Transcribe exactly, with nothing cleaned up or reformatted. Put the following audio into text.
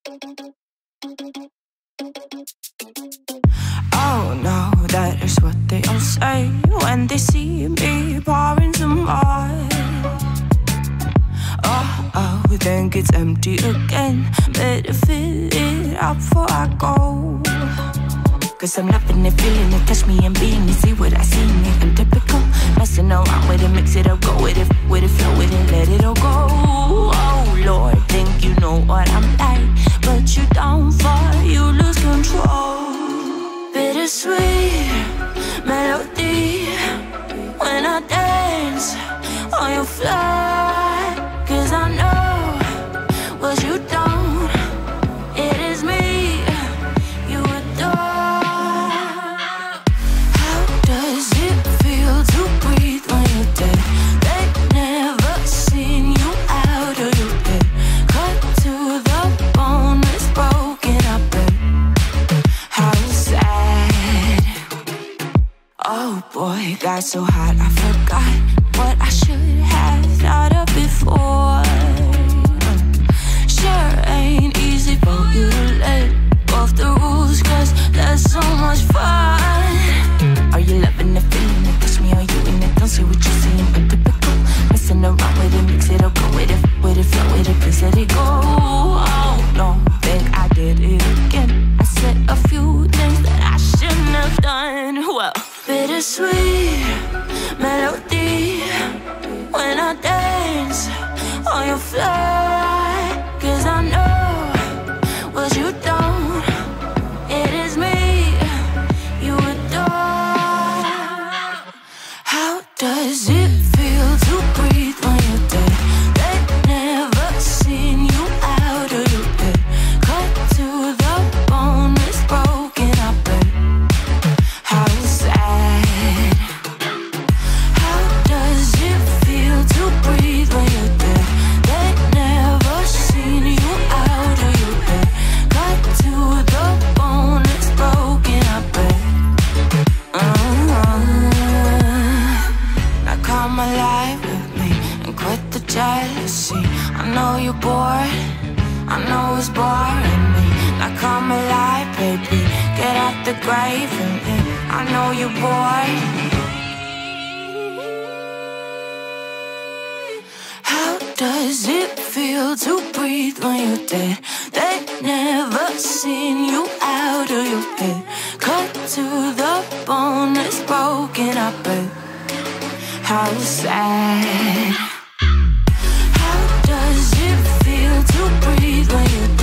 Oh no, that is what they all say when they see me pouring some more. Oh, oh, think it's empty again. Better fill it up before I go. Cause I'm loving it, feeling it, touch me and being it. See what I see in it, I'm typical. Messing around with it, mix it up, go with it, with it, flow with it, let it all go. Oh Lord, think you know what I'm like, but you don't fall, you lose control. Bittersweet melody when I dance on your fly. Cause I know what you don't, it is me you adore. How does it feel to breathe when you're dead? They never seen you out of your bed. Cut to the bone, it's broken up, babe. How sad. Oh boy, got so hot I forgot what I should have thought of before. Sure ain't easy for you to let go of the rules, cause that's so much fun. Are you loving the feeling it? Touch me, are you in it? Don't say what you're saying, but typical. Messing around with it, mix it up, go with it, with it, flow with it, please let it go. Oh no, think I did it again. I said a few things that I shouldn't have done. Well, bittersweet melody when I dance on your fly. Cause I know what you don't, it is me you adore. How does it feel to breathe when you're dead? They never seen you out of your bed. Cut to the bone, it's broken up, babe. How sad. How does it feel to breathe when you're dead? They never seen you out of your bed. Cut to the bone, it's broken up, babe. uh-huh. Now come alive with me and quit the jealousy. I know you're bored, I know it's boring me. Now come alive, baby, get out the grave and live. I know you're bored. How does it feel to breathe when you're dead? They never seen you out of your head. Cut to the bone, it's broken up, babe. How sad. How does it feel to breathe when you're